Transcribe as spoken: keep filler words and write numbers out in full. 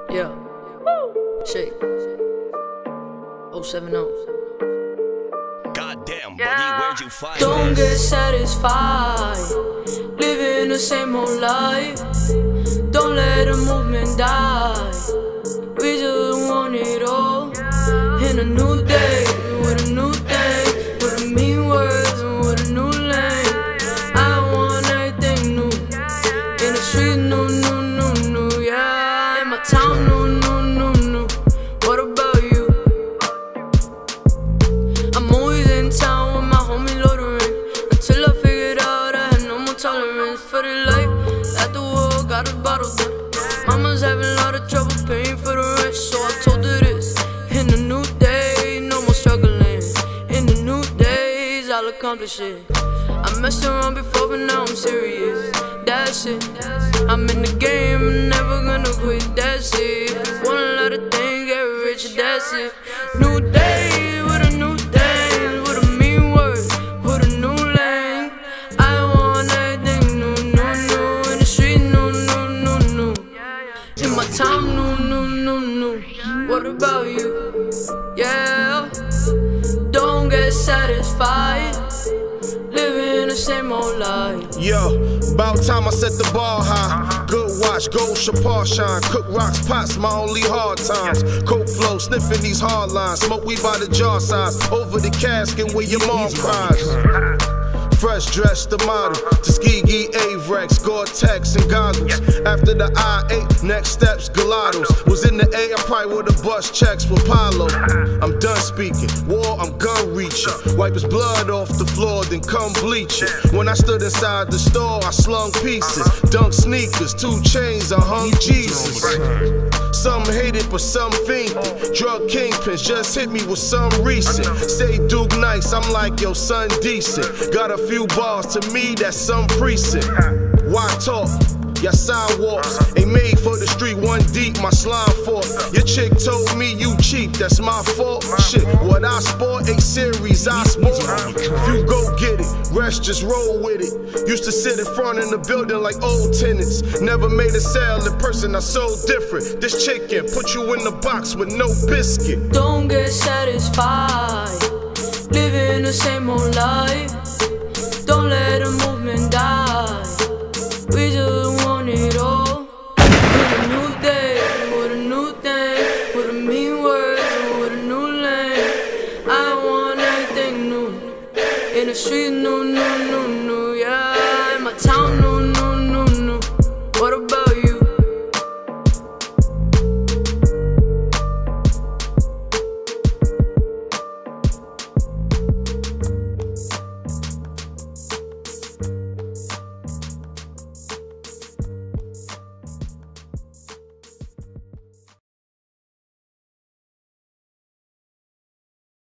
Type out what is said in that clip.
Yeah. Shake. oh seven oh. Goddamn, buddy, where'd you find Don't this? get satisfied living the same old life. Don't let the movement die. We just want it all in a new day, with a new thing, with a mean words and with a new lane. I want everything new in the street, new, new, new, new. Yeah, in my town, new, new, new, new. What about you? I'm always in town with my homie loitering until I figured out I had no more tolerance for the life that the world got us bottled down. Mama's having a lot of trouble paying for the rent, so I told her this. In the new day, no more struggling. In the new days, I'll accomplish it. I messed around before, but now I'm serious. That's it. I'm in the game, I'm never gonna quit. That's it. If you wanna let a thing get rich, that's it. New day with a new thing, with a mean word, with a new lane. I want everything new, new, new. In the street, new, new, new, new. In my town, new, new, new, new. What about you? Yeah. Don't get satisfied living the same old life. Yo, about time I set the bar high. Good watch, gold Chapar shine. Cook rocks, pots, my only hard times. Coke flow, sniffing these hard lines. Smoke weed by the jar size. Over the casket where your mom cries. Fresh dressed the model, Tuskegee, Avrex, Gore-Tex and goggles. After the I eight, next steps, Gelatos. Was in the A, I probably would've bust checks with Palo. I'm done speaking, war, I'm gun reaching. Wipe his blood off the floor, then come bleach it. When I stood inside the store, I slung pieces. Dunk sneakers, two chains, I hung Jesus. Some hate it, but some fiend it. Drug kingpins just hit me with some recent. Say Duke nice, I'm like, yo, son decent. Got a few bars, to me, that's some precinct. Why talk? Your sidewalks ain't made for the street, one deep, my slime fork. Your chick told me you cheap, that's my fault. Shit, what I sport, eight series, I sport. If you go get it, rest, just roll with it. Used to sit in front in the building like old tenants. Never made a sale in person, I so different. This chicken put you in the box with no biscuit. Don't get satisfied living the same old life. Don't let the movement die. We just